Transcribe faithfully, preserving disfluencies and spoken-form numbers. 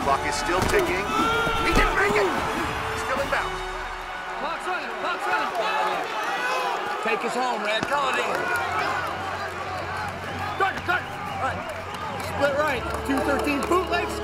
Clock is still ticking. He didn't make it. Still in bounds. Clock's running. Clock's running. Take us home, Red. Call it in. Cut, cut. All right. Split right. two thirteen bootleg